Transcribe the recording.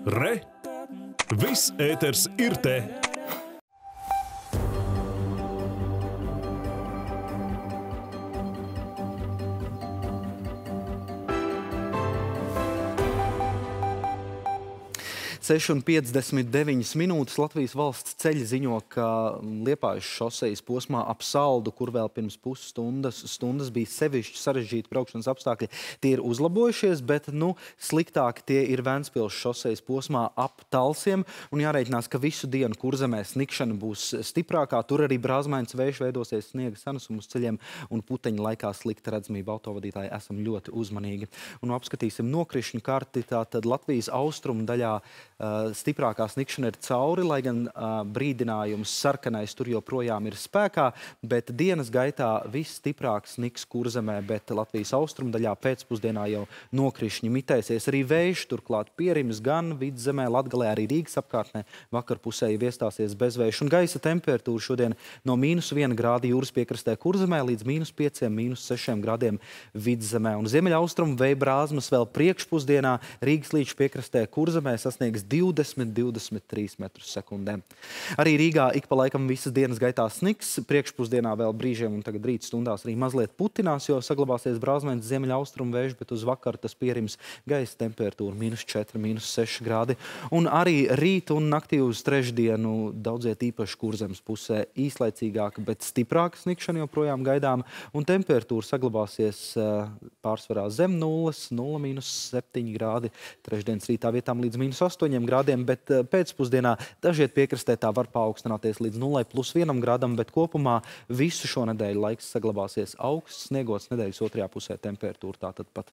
Re! Viss ēters ir te! Seši un 59 minūtes Latvijas valsts ceļi ziņo, ka Liepājas šosejas posmā ap Saldu, kur vēl pirms pusstundas bija sevišķi sarežģīti braukšanas apstākļi, tie ir uzlabojušies, bet sliktāki tie ir Ventspils šosejas posmā ap Talsiem. Un jārēķinās, ka visu dienu Kurzemē snikšana būs stiprākā. Tur arī brāzmains vējš veidosies sniega sanesuma uz ceļiem un puteņa laikā slikta redzamība. Autovadītāji esam ļoti uzmanīgi. Un apskatīsim nokrišņu karti. Tātad Latvijas austrumu daļā stiprākā snikšana ir cauri, lai gan brīdinājums sarkanais tur joprojām ir spēkā, bet dienas gaitā viss stiprāk sniks Kurzemē, bet Latvijas austrumdaļā pēcpusdienā jau nokrišņi mitēsies. Arī vējš turklāt pierims gan Vidzemē, Latgalē, arī Rīgas apkārtnē vakarpusē jau iestāsies bezvējš. Un gaisa temperatūra šodien no -1 grāda jūras piekrastē Kurzemē līdz -5, -6 grādiem Vidzemē. Un ziemeļaustrumu vēja brāzmas vēl priekšpusdienā Rīgas līča piekrastē Kurzemē sasniegs 20–23 metrus sekundē. Arī Rīgā ik pa laikam visas dienas gaitā sniks. Priekšpusdienā vēl brīžiem un tagad rīt stundās arī mazliet putinās, jo saglabāsies brāzmains ziemeļaustrumu vējš, bet uz vakaru tas pierims gaisa temperatūra -4, -6 grādi. Un arī rīt un naktī uz trešdienu daudziet īpaši Kurzemes pusē īslaicīgāka, bet stiprāka snikšana joprojām gaidām. Un temperatūra saglabāsies pārsvarā zem 0, 0–7 grādi. Trešdienas rītā vietām līdz -8 grādiem, bet pēcpusdienā dažiet piekrastē tā var paaugstināties līdz 0+1 grādam, bet kopumā visu šo nedēļu laiks saglabāsies augsts, sniegots nedēļas otrajā pusē temperatūra tātad pat